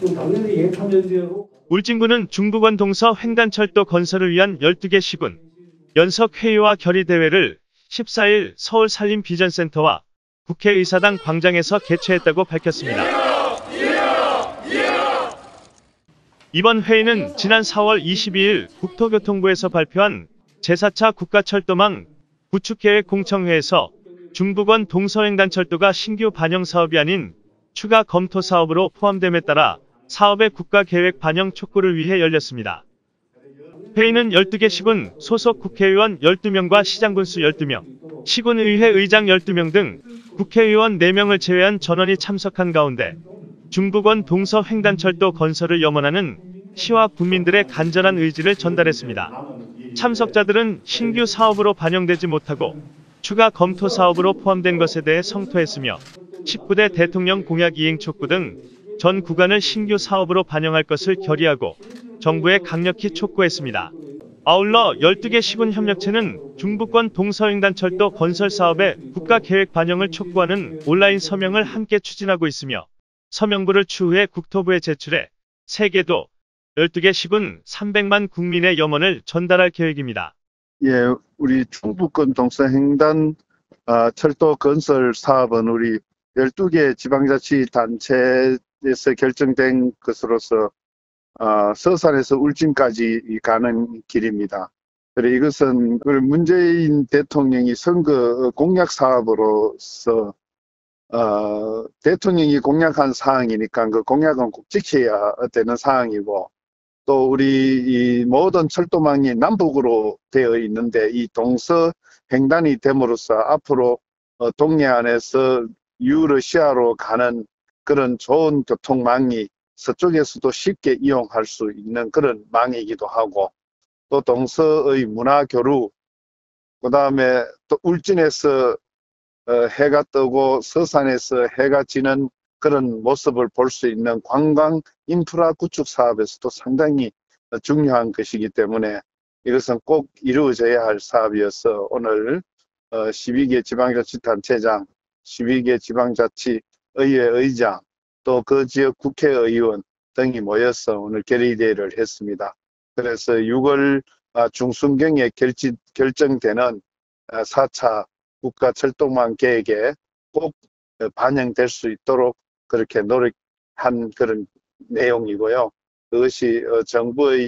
당연히 예탐연대로 울진군은 중부권 동서 횡단철도 건설을 위한 12개 시군 연석회의와 결의대회를 14일 서울 산림비전센터와 국회의사당 광장에서 개최했다고 밝혔습니다. 이번 회의는 지난 4월 22일 국토교통부에서 발표한 제4차 국가철도망 구축계획 공청회에서 중부권 동서횡단철도가 신규 반영 사업이 아닌 추가 검토 사업으로 포함됨에 따라 사업의 국가계획 반영 촉구를 위해 열렸습니다. 회의는 12개 시군 소속 국회의원 12명과 시장군수 12명, 시군의회 의장 12명 등 국회의원 4명을 제외한 전원이 참석한 가운데 중부권 동서횡단철도 건설을 염원하는 시와 국민들의 간절한 의지를 전달했습니다. 참석자들은 신규 사업으로 반영되지 못하고 추가 검토 사업으로 포함된 것에 대해 성토했으며 19대 대통령 공약 이행 촉구 등 전 구간을 신규 사업으로 반영할 것을 결의하고 정부에 강력히 촉구했습니다. 아울러 12개 시군 협력체는 중부권 동서횡단철도 건설 사업의 국가계획 반영을 촉구하는 온라인 서명을 함께 추진하고 있으며 서명부를 추후에 국토부에 제출해 세계도 12개 시군 300만 국민의 염원을 전달할 계획입니다. 예, 우리 중부권 동서횡단 철도 건설 사업은 우리 12개 지방자치단체에서 결정된 것으로서 서산에서 울진까지 가는 길입니다. 그리고 이것은 문재인 대통령이 선거 공약 사업으로서 대통령이 공약한 사항이니까 그 공약은 꼭 지켜야 되는 사항이고, 또 우리 이 모든 철도망이 남북으로 되어 있는데 이 동서 횡단이 됨으로써 앞으로 동해안에서 유러시아로 가는 그런 좋은 교통망이 서쪽에서도 쉽게 이용할 수 있는 그런 망이기도 하고, 또 동서의 문화교류, 그 다음에 또 울진에서 해가 뜨고 서산에서 해가 지는 그런 모습을 볼 수 있는 관광 인프라 구축 사업에서도 상당히 중요한 것이기 때문에 이것은 꼭 이루어져야 할 사업이어서 오늘 12개 지방자치단체장, 12개 지방자치의회 의장, 또 그 지역 국회의원 등이 모여서 오늘 결의대회를 했습니다. 그래서 6월 중순경에 결정되는 4차 국가철도망 계획에 꼭 반영될 수 있도록 그렇게 노력한 그런 내용이고요. 그것이 정부의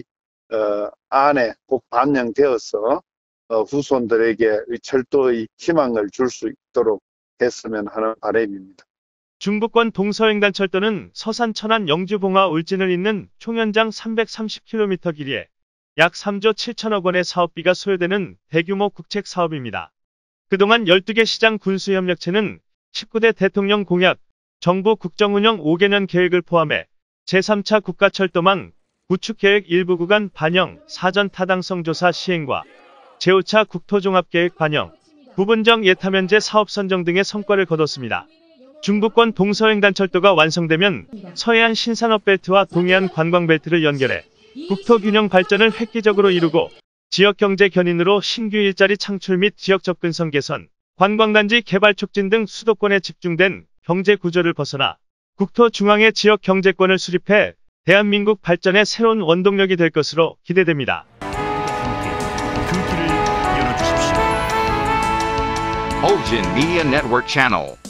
안에 꼭 반영되어서 후손들에게 철도의 희망을 줄 수 있도록 했으면 하는 바람입니다. 중부권 동서횡단철도는 서산, 천안, 영주, 봉화, 울진을 잇는 총연장 330km 길이에 약 3조 7천억 원의 사업비가 소요되는 대규모 국책 사업입니다. 그동안 12개 시장 군수협력체는 19대 대통령 공약, 정부 국정운영 5개년 계획을 포함해 제3차 국가철도망 구축계획 일부 구간 반영, 사전 타당성 조사 시행과 제5차 국토종합계획 반영, 부분적 예타면제 사업 선정 등의 성과를 거뒀습니다. 중부권 동서횡단철도가 완성되면 서해안 신산업벨트와 동해안 관광벨트를 연결해 국토균형 발전을 획기적으로 이루고 지역경제 견인으로 신규 일자리 창출 및 지역 접근성 개선, 관광단지 개발 촉진 등 수도권에 집중된 경제 구조를 벗어나 국토 중앙의 지역 경제권을 수립해 대한민국 발전의 새로운 원동력이 될 것으로 기대됩니다. Olgin Media Network Channel.